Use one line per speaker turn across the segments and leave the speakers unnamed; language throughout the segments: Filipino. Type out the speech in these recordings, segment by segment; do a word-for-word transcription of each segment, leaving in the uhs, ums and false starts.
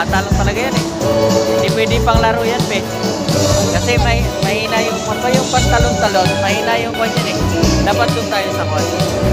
bata lang talaga yan eh. Hindi pwede pang laro yan, be. Kasi may, mahina yung, pa yung pantalon-talon, mahina yung kwan yan eh. Dapat doon tayo sa kwan.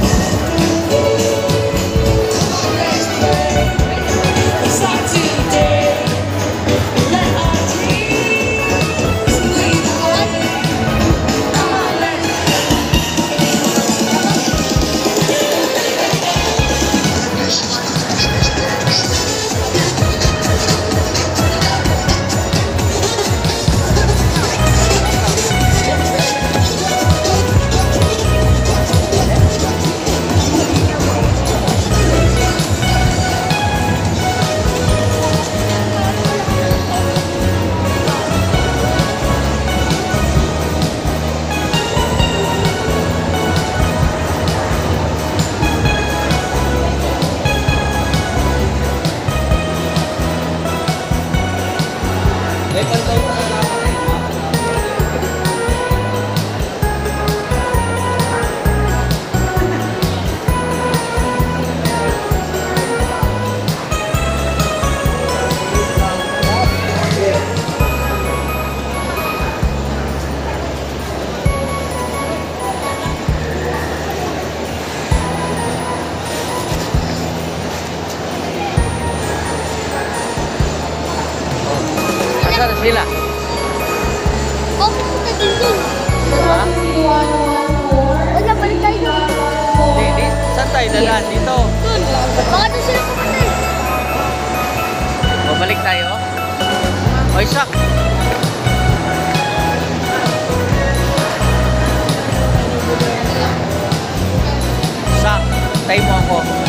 Saan sila?
Oh, punta din dun.
Ha?
Wala, balik tayo dun.
Di, di, saan tayo dadaan? Dito.
Dun. Baka dun sila pumunta eh.
Babalik tayo? Oy, sak! Sak, tayo mo ako.